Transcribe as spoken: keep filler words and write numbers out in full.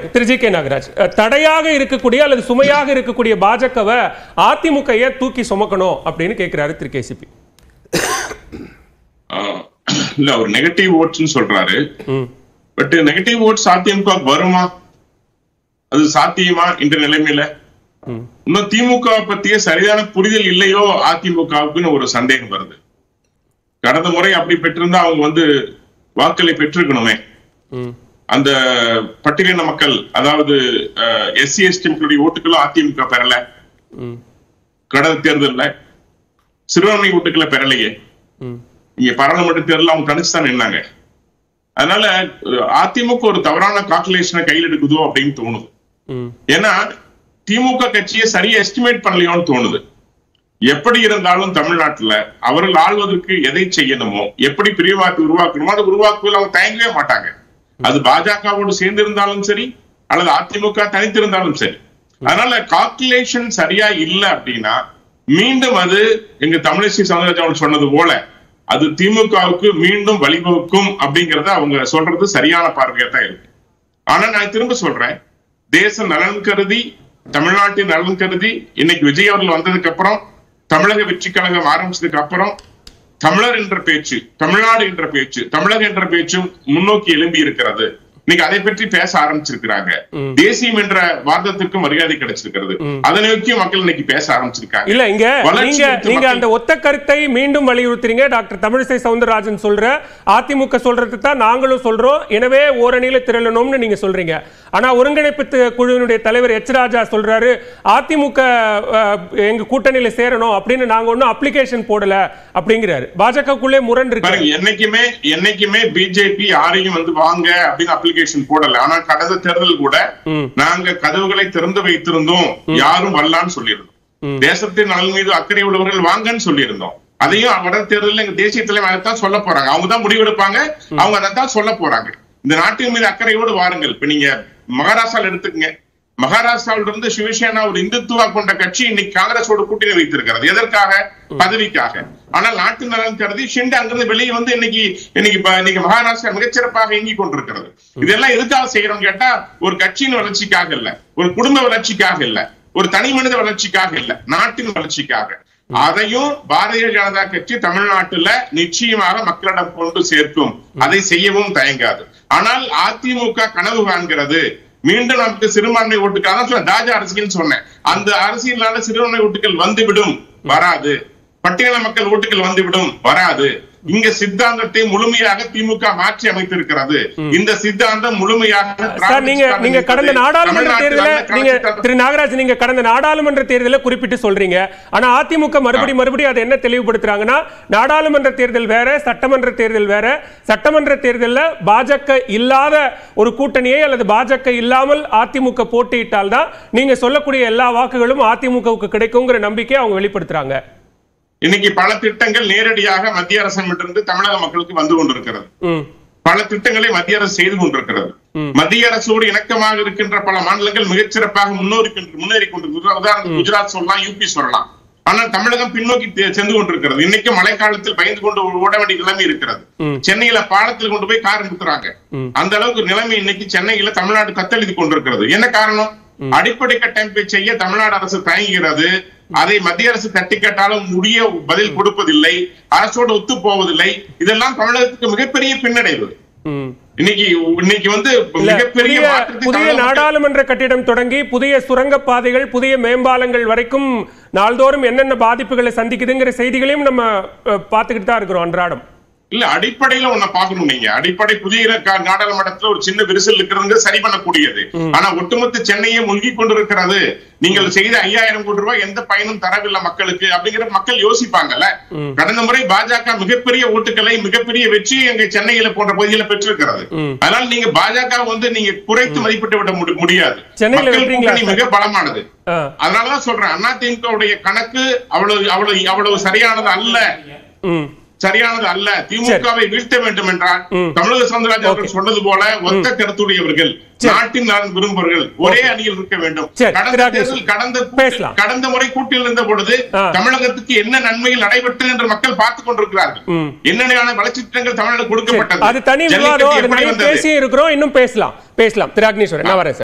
திரு G K Nagaraj, தடையாக இருக்கக்கூடிய அல்லது சுமையாக இருக்கக்கூடிய பாஜகவை அதிமுக தூக்கி சுமக்கணும் அப்படின்னு கேட்கிறாரு திரு கேசிபி. இல்ல ஒரு நெகட்டிவ் ஓட்ஸ் சொல்றாரு. பட் நெகட்டிவ் ஓட்ஸ் அதிமுக வருமா, அது சாத்தியமா இந்த நிலைமையில? இன்னும் திமுக பத்திய சரியான புரிதல் இல்லையோ அதிமுகவுக்குன்னு ஒரு சந்தேகம் வருது. கடந்த முறை அப்படி பெற்றிருந்தா அவங்க வந்து வாக்களை பெற்றிருக்கணுமே. அந்த பட்டியலின மக்கள், அதாவது எஸ்சி எஸ்டி மக்களுடைய ஓட்டுகளும் அதிமுக பெறல. கடந்த தேர்தல்ல சிறுபான்மை ஓட்டுக்களை பெறலையே. இங்க பாராளுமன்ற தேர்தல் அவங்க தனிச்சுதான் நின்னாங்க. அதனால அதிமுக ஒரு தவறான கால்குலேஷனை கையில் எடுக்குதோ அப்படின்னு தோணுது. ஏன்னா திமுக கட்சியை சரியா எஸ்டிமேட் பண்ணலையோன்னு தோணுது. எப்படி இருந்தாலும் தமிழ்நாட்டுல அவர்கள் ஆள்வதற்கு எதை செய்யணுமோ, எப்படி பிரிவாக்கி உருவாக்கணுமோ அதை உருவாக்குவதில் அவங்க தயங்கவே மாட்டாங்க. அது பாஜகவோடு சேர்ந்து இருந்தாலும் சரி அல்லது அதிமுக தனித்திருந்தாலும் சரி. அதனால கால்குலேஷன் சரியா இல்லை அப்படின்னா மீண்டும் அது எங்க தமிழிசை சவுந்தரராஜன் சொன்னது போல அது திமுகவுக்கு மீண்டும் வழிவகுக்கும் அப்படிங்கறத அவங்க சொல்றது சரியான பார்வையா தான் இருக்கு. ஆனா நான் திரும்ப சொல்றேன், தேச நலன் கருதி, தமிழ்நாட்டின் நலன் கருதி இன்னைக்கு விஜய் அவர்கள் வந்ததுக்கு அப்புறம், தமிழக வெற்றி கழகம் ஆரம்பிச்சதுக்கு அப்புறம் தமிழர் என்ற பேச்சு, தமிழ்நாடு என்ற பேச்சு, தமிழக என்ற பேச்சும் முன்னோக்கி எழும்பி இருக்கிறது. இன்னைக்கு அதை பற்றி பேச ஆரம்பிச்சிருக்கிறாங்க. தேசியம் என்ற வாதத்திற்கு மரியாதை கிடைச்சிருக்கிறது. அதை நோக்கி மக்கள் இன்னைக்கு பேச ஆரம்பிச்சிருக்காங்க. இல்ல இங்க நீங்க நீங்க அந்த ஒத்த கருத்தை மீண்டும் வலியுறுத்துறீங்க. டாக்டர் தமிழிசை சவுந்தரராஜன் சொல்ற, அதிமுக சொல்றது தான் நாங்களும் சொல்றோம், எனவே ஓரணியில திரளணும்னு நீங்க சொல்றீங்க. ஆனா ஒருங்கிணைப்பு குழுவினுடைய தலைவர் எச் ராஜா சொல்றாரு, அதிமுக எங்க கூட்டணியில சேரணும் அப்படின்னு நாங்க ஒன்னும் அப்ளிகேஷன் போடல அப்படிங்கிறாரு. பாஜகக்குள்ளே முரண் இருக்கு. என்னைக்குமே என்னைக்குமே பிஜேபி யாரையும் வந்து வாங்க அப்படின்னு அப்ளிகேஷன் போடல. ஆனா கடந்த தேர்தல் கூட நாங்க கதவுகளை திறந்து வைத்திருந்தோம், யாரும் வரலான்னு சொல்லியிருந்தோம். தேசத்தின் நலன் மீது அக்கறை உள்ளவர்கள் வாங்கன்னு சொல்லியிருந்தோம். அதையும் வட தேர்தலில் எங்க தேசிய தலைவர் அதைத்தான் சொல்ல போறாங்க. அவங்க தான் முடிவெடுப்பாங்க, அவங்க அதைத்தான் சொல்ல போறாங்க. இந்த நாட்டின் மீது அக்கறையோடு வாருங்கள். இப்ப நீங்க மகாராஷ்டிரால எடுத்துக்கங்க. மகாராஷ்டிராவில இருந்து சிவசேனா ஒரு இந்துத்துவா கொண்ட கட்சி இன்னைக்கு காங்கிரஸோட கூட்டணி வைத்திருக்கிறது. எதற்காக? பதவிக்காக. ஆனால் நாட்டு நலன் கருதி ஷிண்டே அங்கிருந்து வெளியே வந்து இன்னைக்கு இன்னைக்கு இன்னைக்கு மகாராஷ்டிரா மிகச்சிறப்பாக இயங்கி கொண்டிருக்கிறது. இதெல்லாம் எதுக்காக செய்யறோம் கேட்டா, ஒரு கட்சியின் வளர்ச்சிக்காக இல்ல, ஒரு குடும்ப வளர்ச்சிக்காக இல்ல, ஒரு தனி மனித வளர்ச்சிக்காக இல்ல, நாட்டின் வளர்ச்சிக்காக. அதையும் பாரதிய ஜனதா கட்சி தமிழ்நாட்டுல நிச்சயமாக மக்களிடம் கொண்டு சேர்க்கும். அதை செய்யவும் தயங்காது. ஆனால் அதிமுக கனவு காண்கிறது, மீண்டும் நமக்கு சிறுபான்மை ஓட்டுக்காக தாஜா அரசியல் சொன்னேன். அந்த அரசியலால சிறுபான்மை ஓட்டுகள் வந்துவிடும், வராது. பட்டியல மக்கள் ஓட்டுகள் வந்துவிடும், வராது. இங்க சித்தாந்தத்தை முழுமையாக திமுக மாற்றி அமைத்திருக்கிறது. இந்த சித்தாந்தம் முழுமையாக நீங்க நீங்க கடந்த நாடாளுமன்ற தேர்தலில் நீங்க திரு நாகராஜ் நீங்க கடந்த நாடாளுமன்ற தேர்தலில் குறிப்பிட்டு சொல்றீங்க. ஆனா அதிமுக மறுபடி மறுபடி அதை என்ன தெளிவுபடுத்துறாங்கன்னா, நாடாளுமன்ற தேர்தல் வேற, சட்டமன்ற தேர்தல் வேற. சட்டமன்ற தேர்தலில் பாஜக இல்லாத ஒரு கூட்டணியை அல்லது பாஜக இல்லாமல் அதிமுக போட்டியிட்டால் தான் நீங்க சொல்லக்கூடிய எல்லா வாக்குகளும் அதிமுகவுக்கு கிடைக்குங்கிற நம்பிக்கை அவங்க வெளிப்படுத்துறாங்க. இன்னைக்கு பல திட்டங்கள் நேரடியாக மத்திய அரசிடமிருந்து தமிழக மக்களுக்கு வந்து கொண்டிருக்கிறது. பல திட்டங்களை மத்திய அரசு செய்து கொண்டிருக்கிறது. மத்திய அரசோடு இணக்கமாக இருக்கின்ற பல மாநிலங்கள் மிகச்சிறப்பாக முன்னோரி முன்னேறி கொண்டிருக்கிறது. உதாரணத்துக்கு குஜராத் சொல்லலாம், யூபி சொல்லலாம். ஆனால் தமிழகம் பின்னோக்கி சென்று கொண்டிருக்கிறது. இன்னைக்கு மழை காலத்தில் பயந்து கொண்டு ஓட வேண்டிய நிலைமை இருக்கிறது. சென்னையில பாலத்தில் கொண்டு போய் கார் நிறுத்துறாங்க. அந்த அளவுக்கு நிலைமை இன்னைக்கு சென்னையில தமிழ்நாடு தத்தளித்து கொண்டிருக்கிறது. என்ன காரணம்? அடிப்படை கட்டமைப்பை செய்ய தமிழ்நாடு அரசு தயங்குகிறது. அதை மத்திய அரசு தட்டி கேட்டாலும் முடிய பதில் கொடுப்பதில்லை, அரசோடு ஒத்து போவதில்லை. இதெல்லாம் தமிழகத்துக்கு மிகப்பெரிய பின்னடைவு. இன்னைக்கு இன்னைக்கு வந்து மிகப்பெரிய புதிய நாடாளுமன்ற கட்டிடம் தொடங்கி புதிய சுரங்க பாதைகள், புதிய மேம்பாலங்கள் வரைக்கும் நாள்தோறும் என்னென்ன பாதிப்புகளை சந்திக்குதுங்கிற செய்திகளையும் நம்ம பார்த்துக்கிட்டு தான் இருக்கிறோம் அன்றாடம். இல்ல, அடிப்படையில ஒன்ன பாக்கணும். நீங்க அடிப்படை புதிய நாடாளுமன்றத்துல ஒரு சின்ன விரிசல் இருக்கிறது சரி பண்ணக்கூடியது. ஆனா ஒட்டுமொத்த சென்னையை மூழ்கி கொண்டிருக்கிறது. நீங்கள் செய்த ஐயாயிரம் கோடி ரூபாய் எந்த பயனும் தரவில்லை மக்களுக்கு அப்படிங்கிற மக்கள் யோசிப்பாங்கல்ல. கடந்த முறை பாஜக மிகப்பெரிய ஓட்டுகளை, மிகப்பெரிய வெற்றியை எங்க சென்னையில போன்ற பகுதியில பெற்றிருக்கிறது. அதனால நீங்க பாஜக வந்து நீங்க குறைத்து மதிப்பிட்டு விட முடியாது. மக்கள் கூட்டணி மிக பலமானது. அதனாலதான் சொல்றேன், அதிமுகவுடைய கணக்கு அவ்வளவு அவ்வளவு அவ்வளவு சரியானது அல்ல, சரியானது அல்ல. திமுகவை வீழ்த்த வேண்டும் என்றால் தமிழக சவுந்தரராஜன் அவர்கள் சொன்னது போல ஒத்த கருத்துடையவர்கள், நாட்டின் நலன் விரும்புவர்கள் ஒரே அணியில் இருக்க வேண்டும். கடந்த கடந்த முறை கூட்டில் இருந்த பொழுது தமிழகத்துக்கு என்ன நன்மைகள் நடைபெற்றது என்று மக்கள் பார்த்துக் கொண்டிருக்கிறார்கள். என்னென்ன வளர்ச்சி திட்டங்கள் தமிழகம் கொடுக்கப்பட்டது. அது தனி விவாதம், பேசி இருக்கிறோம், இன்னும் பேசலாம் பேசலாம் திரு அக்னீஸ்வரன்.